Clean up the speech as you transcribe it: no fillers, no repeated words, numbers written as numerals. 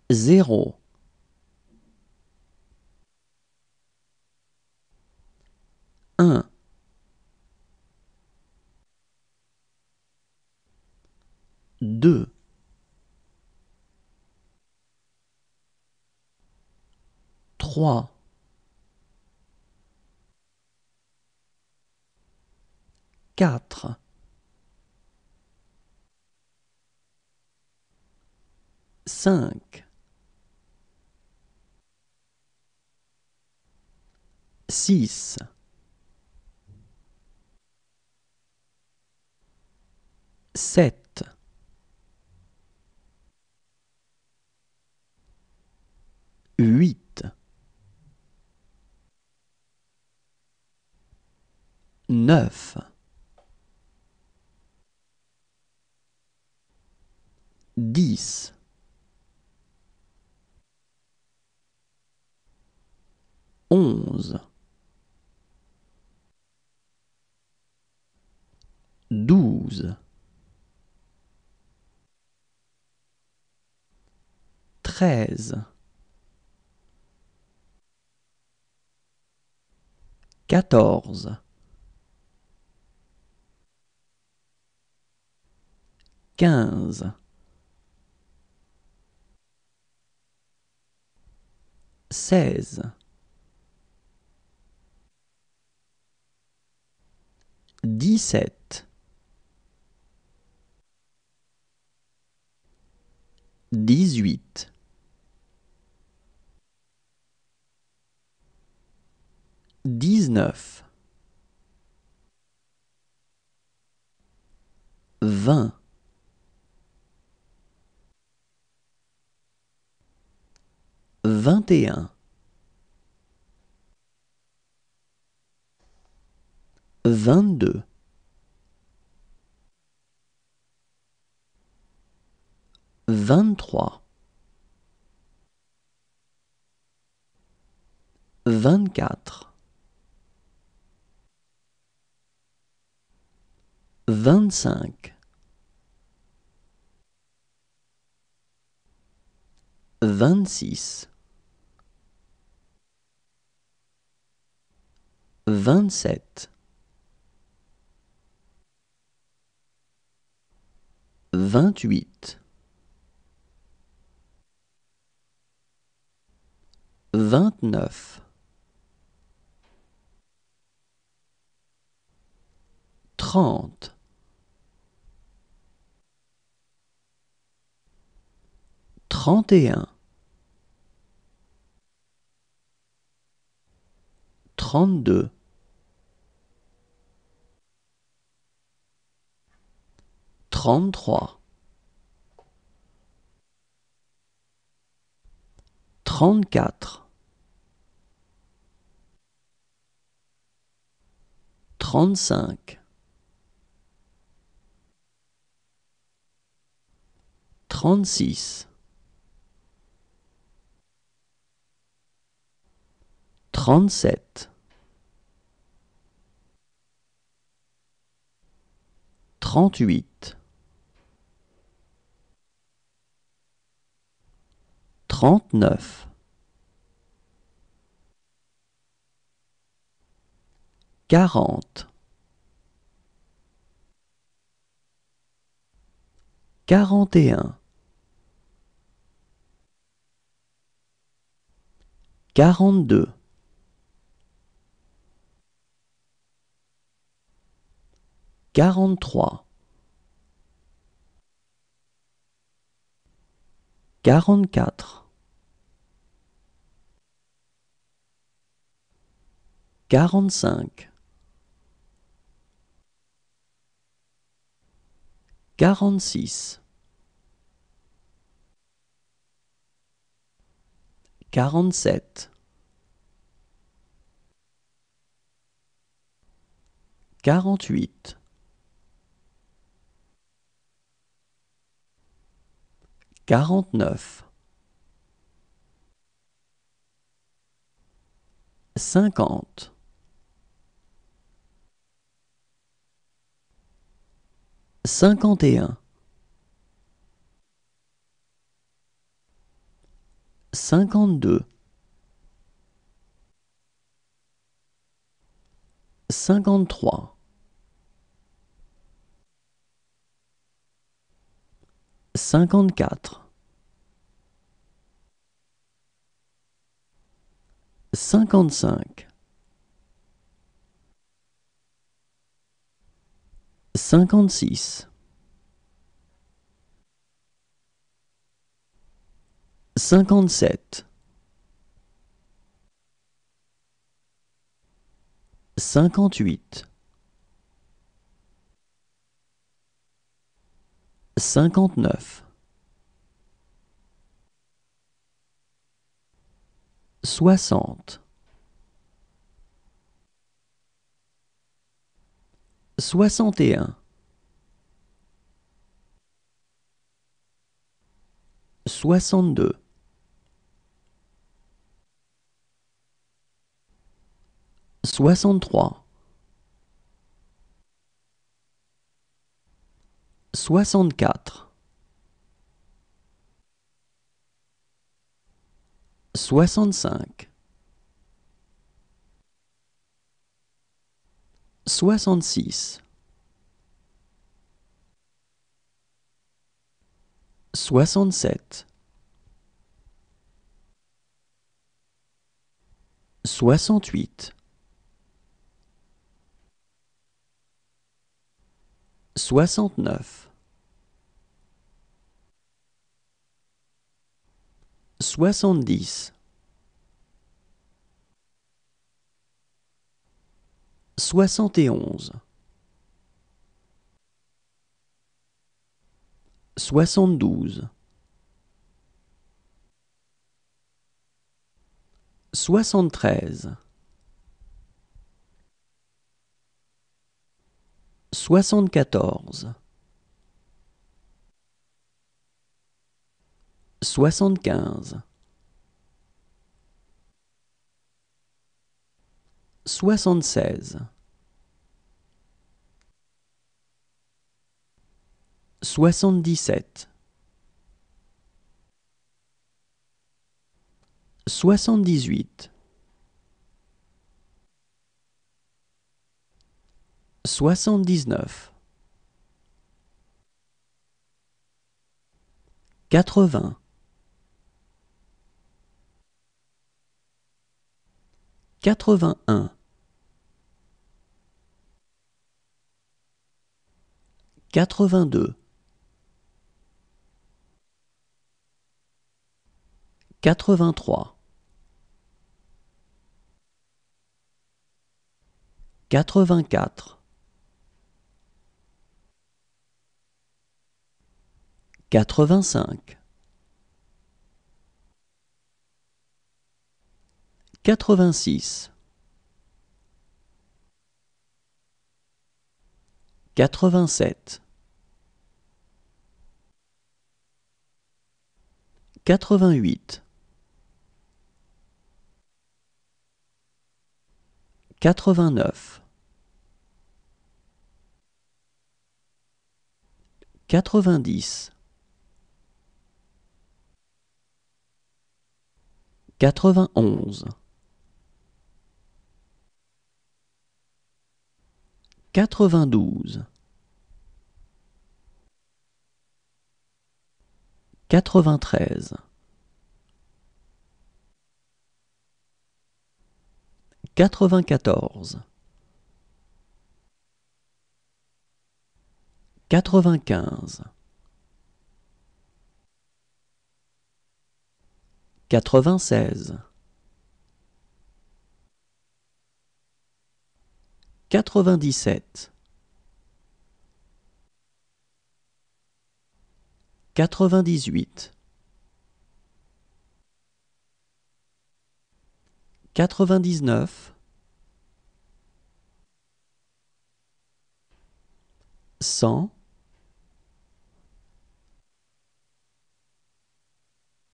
0, 1, 2, 3, 4, 5, 6, 7, 8, 9, 10, 11, 12, 13, 14, 15, 16, 17, 18, 19, 20, 21, 22, 23, 24, 25, 26, 27, 28, 29, 30, 31, 32, 33, 34, 35, 36, 37, 38, 39, 40, 41, 42, 43, 44, 45, 46, 47, 48, 49, 50, 51, 52, 53, 54, 55, 56, 57, 58, 59, 60, 61, 62, 63, 64, 65, 66, 67, 68, 69, 70, 71, 72, 73, 74, 75, 76, 77, 78, 79, 80, 81, 82, 83, 84, 85, 86, 87, 88, 89, 90, 91, 92, 93, 94, 95, 96, 97, 98, 99, 100,